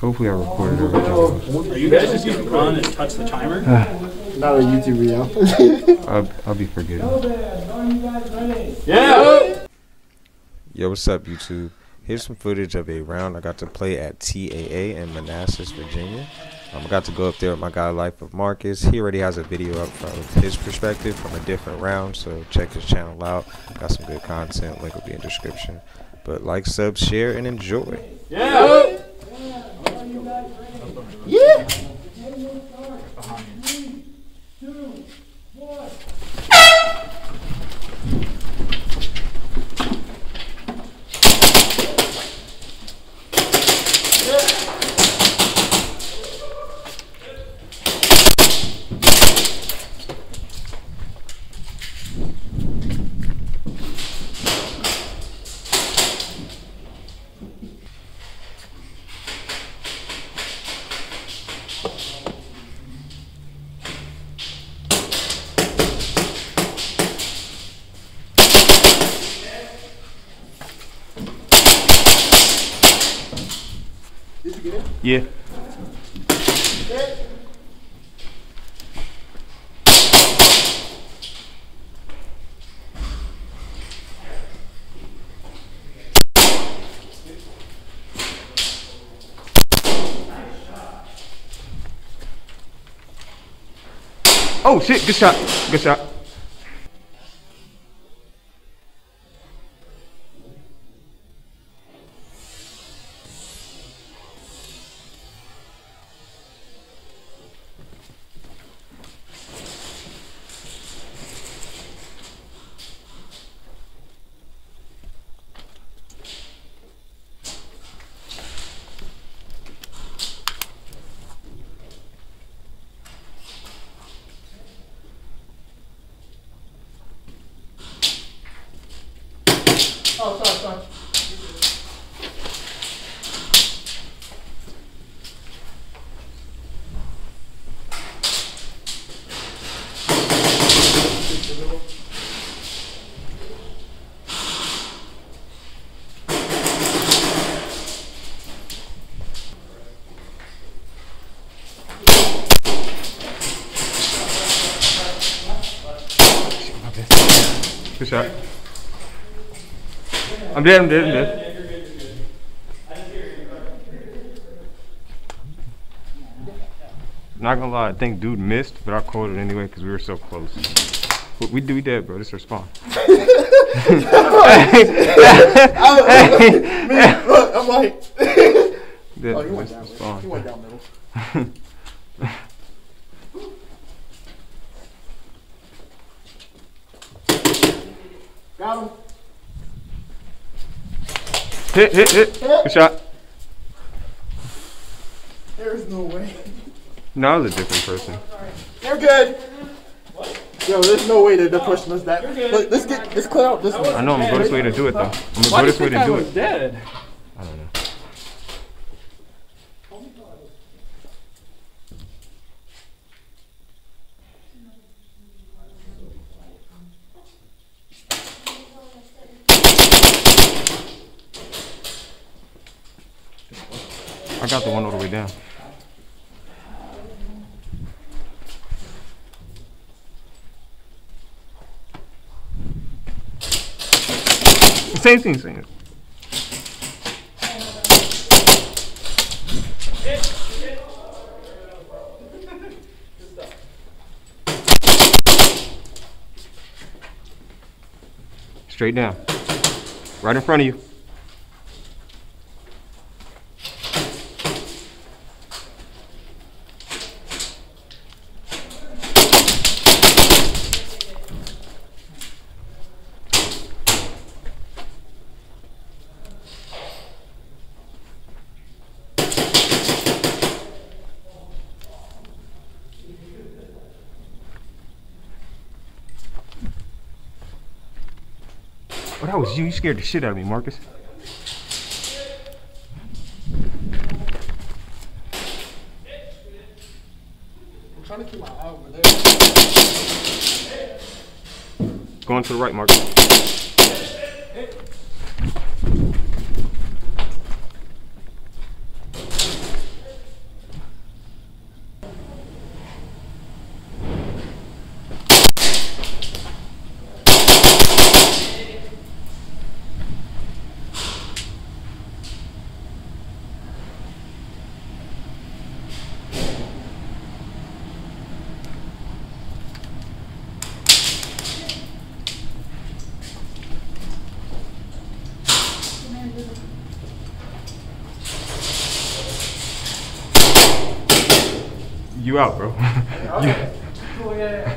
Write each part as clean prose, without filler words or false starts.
Hopefully I recorded everything. Are you guys just gonna run and touch the timer? Not a YouTube video. I'll be forgetting. Yeah! Yo, what's up, YouTube? Here's some footage of a round I got to play at TAA in Manassas, Virginia. I got to go up there with my guy, Life of Marcus. He already has a video up from his perspective from a different round, so check his channel out. Got some good content. Link will be in the description. But like, sub, share, and enjoy. Yeah! Yeah. Yeah. Oh shit, good shot. Good shot. Oh, sorry. Good shot. I'm dead. Not gonna lie, I think dude missed, but I called it anyway because we were so close. We dead, bro. This is our spawn. Man, look, I'm like. Dead, Oh, he went this down. is spawn. He went down middle. Got him. Hit. Good shot. There's no way. No, it was a different person. You're good. Yo, there's no way that they're pushing us that. Look, let's clear out this one. I know I'm gonna go this way to do it though. I'm gonna go this way to do it. Dead? I don't know. I got the one all the way down. Same thing. Straight down. Right in front of you. Oh, that was you. You scared the shit out of me, Marcus. I'm trying to keep my eye over there. Going to the right, Marcus. You out, bro. Okay. Cool, yeah.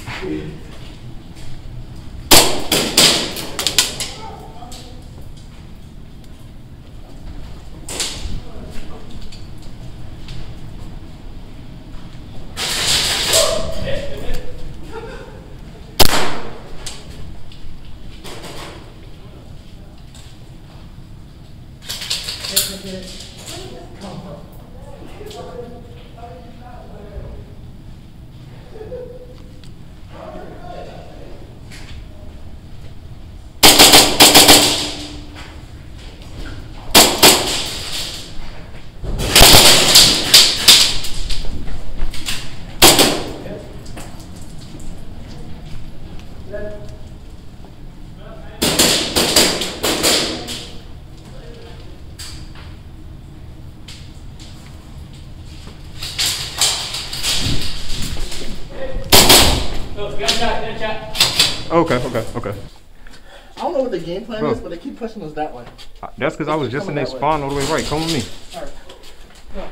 Okay. I don't know what the game plan Bro. is, but they keep pushing us that way. That's because I was just in their spawn all the way right. Come with me. Alright. Go.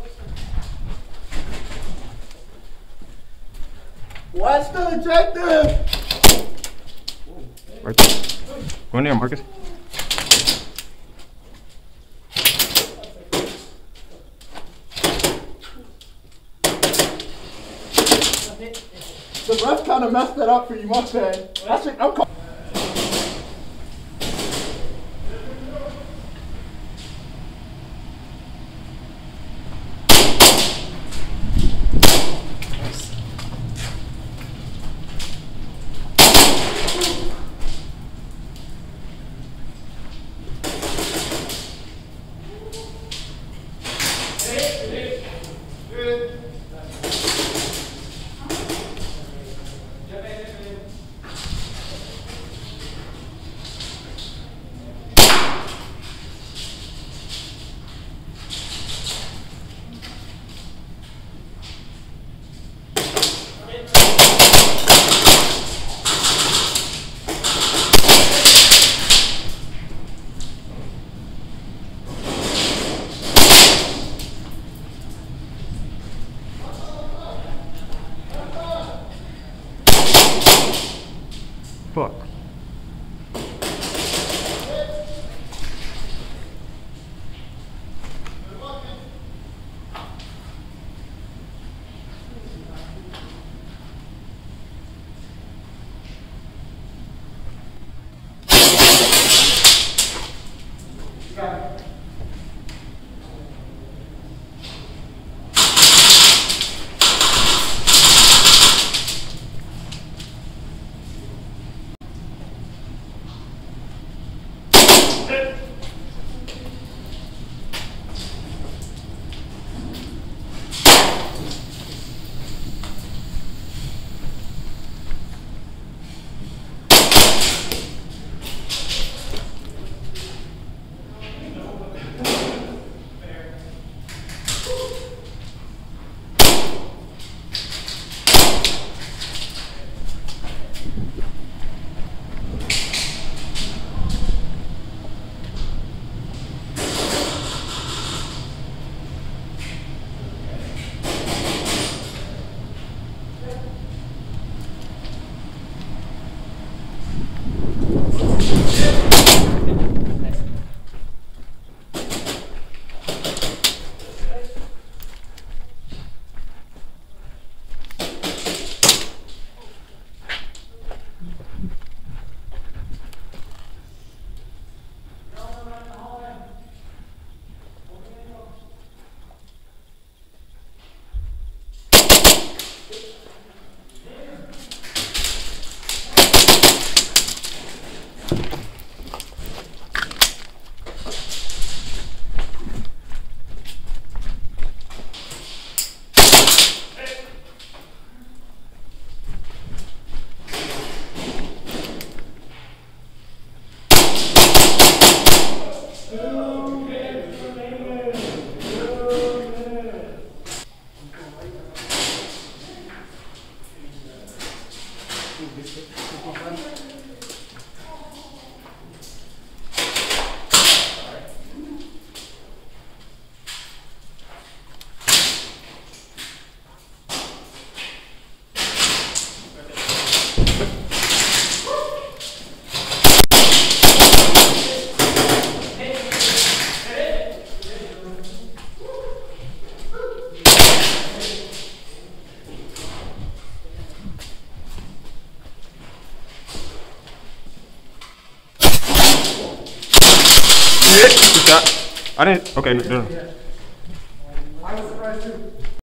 Watch the objective! Right there. Go in there, Marcus. The ref kind of messed that up for you, my bad. That's it. I'm calling. Fuck. Good shot. I didn't. Okay, no.